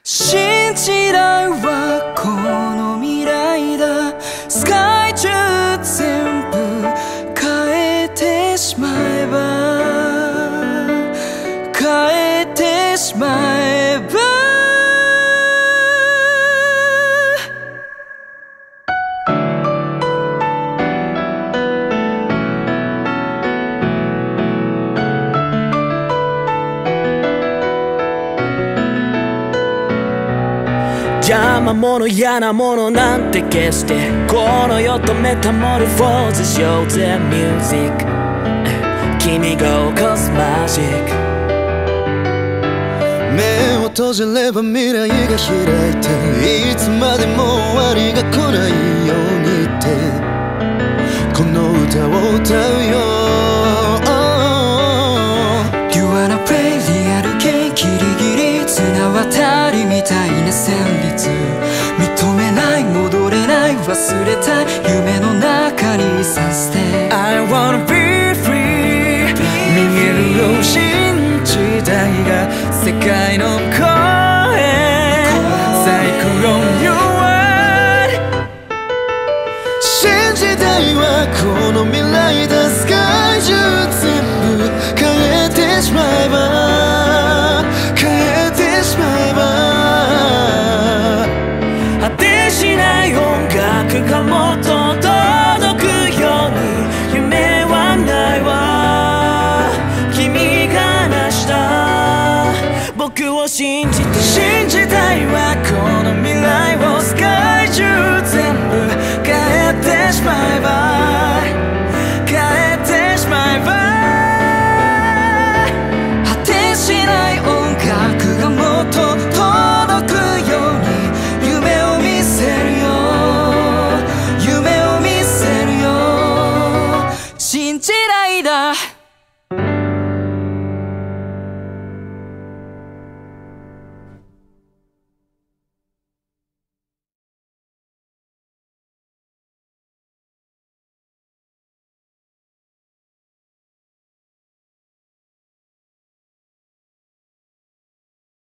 新時代はこの未来だ。スカイ中全部変えてしまえば、変えてしまえば。 邪魔者嫌なものなんて消して、この世とメタモルフォーズしようぜミュージック。君が起こすマジック。 目を閉じれば未来が開いて、いつまでも終わりが来ないようにってこの歌を歌うよ。 You wanna play リアル系ギリギリ綱渡りみたいな旋律、認めない戻れない忘れたい夢の中にさせて I wanna be free。 見えるよ新時代が世界の声サイクロン You are。 新時代はこの未来だ。スカイ中全部変えてしまえば、変えてしまえば。 果てしない音楽がもっと届くように夢はないわ。君が成した僕を信じて。新時代はこの未来をスカイ中全部変えてしまえば